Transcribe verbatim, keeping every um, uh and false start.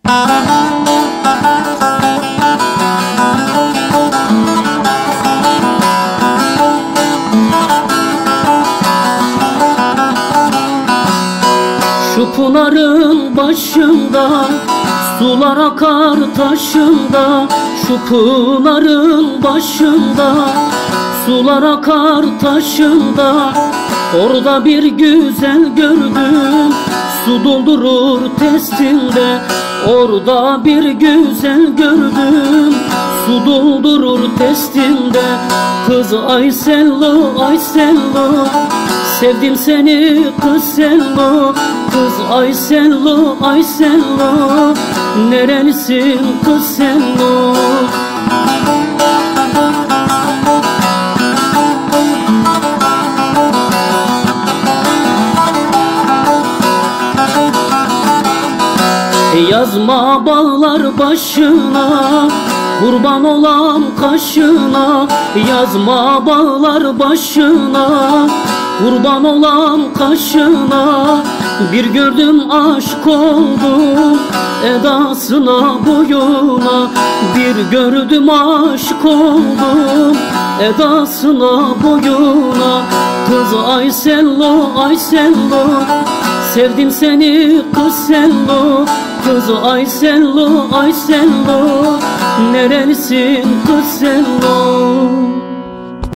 Şu pınarın başında sular akar taşında, şu pınarın başında sular akar taşında. Orada bir güzel gördüm, su doldurur testinde. Orada bir güzel gördüm, su doldurur testinde. Kız Aysello, Aysello, sevdim seni kız Sello. Kız Aysello, Aysello, nerelisin kız Sello? Yazma bağlar başına, kurban olam kaşına. Yazma bağlar başına, kurban olam kaşına. Bir gördüm aşk oldum edasına boyuna. Bir gördüm aşk oldum edasına boyuna. Kız Aysello, Aysello, sevdim seni kız Sello. Kız Aysello, Aysello, nerelisin kız Sello?